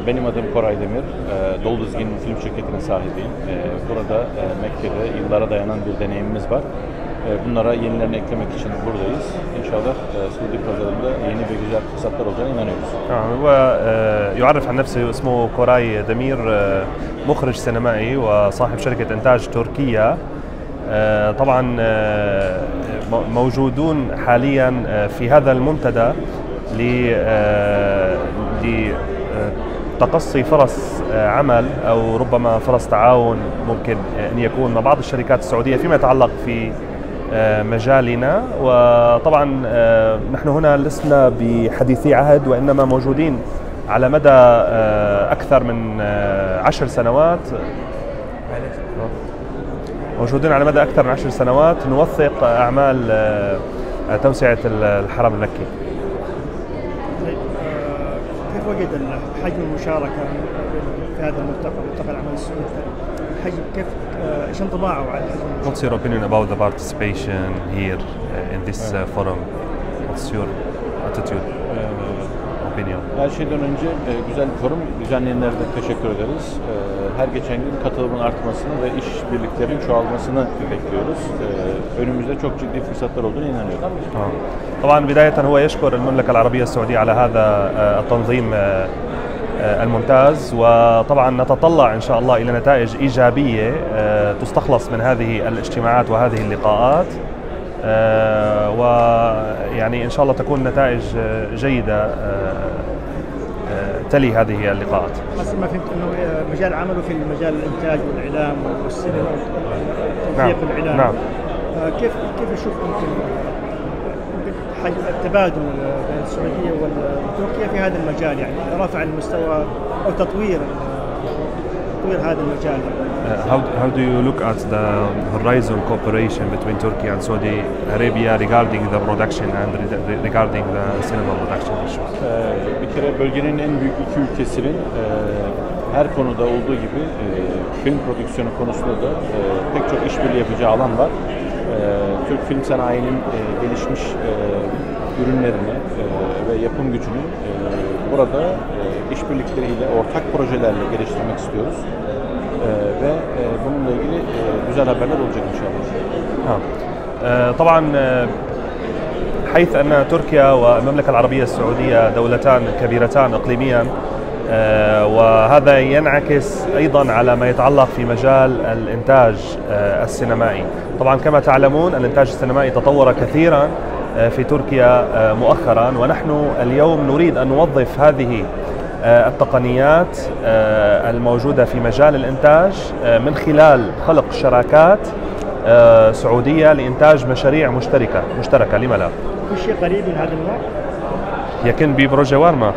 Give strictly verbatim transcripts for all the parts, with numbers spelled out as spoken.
Benim adım Koray Demir, Dolu Dizgin film şirketinin sahibiyim. Burada Mekke'de yıllara dayanan bir deneyimimiz var. Bunlara yenilerini eklemek için buradayız. İnşallah Suudi pazarında yeni ve güzel fırsatlar olacağına inanıyoruz. هو يعرف عن نفسه اسمه كوراي دمير مخرج سينمائي وصاحب شركة إنتاج تركية. طبعا موجودون حاليا في هذا المنتدى لتقصي فرص عمل أو ربما فرص تعاون ممكن أن يكون مع بعض الشركات السعودية فيما يتعلق في مجالنا. وطبعا نحن هنا لسنا بحديثي عهد وإنما موجودين على مدى أكثر من عشر سنوات موجودين على مدى أكثر من عشر سنوات نوثق أعمال توسعة الحرم المكي. كيف وجد حجم المشاركة في هذا الملتقى ملتقى العمل السعودي؟ حجم كيف ايش انطباعه على الحجم؟ What's your opinion about the participation here in this forum? What's your attitude? Opinion? Her şeyden önce güzel bir forum, düzenleyenlere de teşekkür ederiz. Her geçen gün katılımın artmasını ve iş birliklerinin çoğalmasını bekliyoruz. Önümüzde çok ciddi fırsatlar olduğunu inanıyorum. طبعا بداية هو يشكر المملكة العربية السعودية على هذا التنظيم الممتاز، وطبعا نتطلع إن شاء الله إلى نتائج إيجابية تستخلص من هذه الاجتماعات وهذه اللقاءات، ويعني إن شاء الله تكون نتائج جيدة تلي هذه اللقاءات. حسب ما فهمت أنه مجال عمله في مجال الإنتاج والإعلام والسينما والتوثيق الإعلام. نعم. كيف كيف يشوف ممكن التبادل بين السعودية وتركيا في هذا المجال، يعني رفع المستوى أو تطوير تطوير هذا المجال؟ How how do you look at the horizon cooperation between Turkey and Saudi Arabia regarding the production and regarding the cinema production issues? Bir kere bölgenin en büyük iki ülkesinin her konuda olduğu gibi film prodüksiyonu konusunda da pek çok işbirliği yapacağı alan var. Türk film sanayinin gelişmiş ürünlerini ve yapım gücünü burada işbirlikleriyle, ortak projelerle geliştirmek istiyoruz. Ve bununla ilgili güzel haberler olacak inşallah. طبعا حيث أن تركيا والمملكة العربية السعودية دولتان كبيرتان إقليميا، وهذا ينعكس أيضا على ما يتعلق في مجال الإنتاج السينمائي. طبعا كما تعلمون الإنتاج السينمائي تطور كثيرا في تركيا مؤخرا، ونحن اليوم نريد أن نوظف هذه التقنيات الموجودة في مجال الإنتاج من خلال خلق شراكات سعودية لإنتاج مشاريع مشتركة مشتركة لما لا؟ في شيء قريب من هذا النوع؟ يكن ببروجي وارما.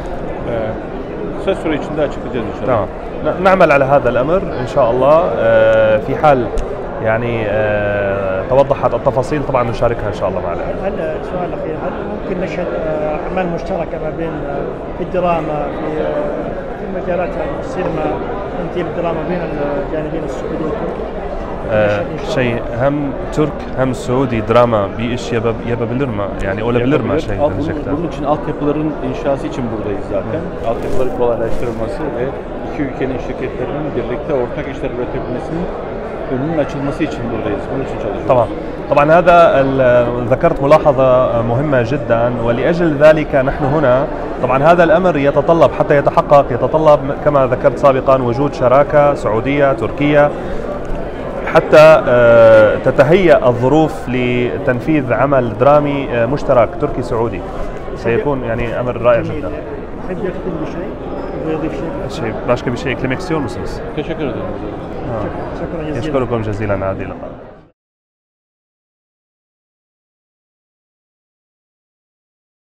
Kısa süre içinde açıklayacağız inşallah. نعم. نعمل على هذا الأمر إن شاء الله. في حال يعني توضحت التفاصيل طبعا نشاركها إن شاء الله مع الأهل. هل سؤال أخير، هل ممكن نشهد أعمال مشتركة ما بين في الدراما في في مجالات السينما تمثيل الدراما بين الجانبين السعودي والتركي؟ şey hem Türk hem Suudi drama bir iş yap yapabilir mi? Yani olabilir mi şey gelecekte? Bunun için altyapıların inşası için buradayız zaten. Altyapıların kolaylaştırılması ve iki ülkenin şirketlerinin birlikte ortak işler üretebilmesinin önünün açılması için buradayız. Bunun için çalışıyoruz. طبعا طبعا هذا ذكرت ملاحظة مهمة جدا، ولأجل ذلك نحن هنا. طبعا هذا الأمر يتطلب حتى يتحقق يتطلب كما ذكرت سابقا وجود شراكة سعودية تركية حتى تتهيأ الظروف لتنفيذ عمل درامي مشترك تركي سعودي. سيكون يعني أمر رائع جدا. حد يختم بشيء ويضيف شيء؟ شيء başka bir şey eklemek istiyor musunuz? Teşekkür ederim. شكرا جزيلا. أشكركم جزيلا على هذه اللقاء.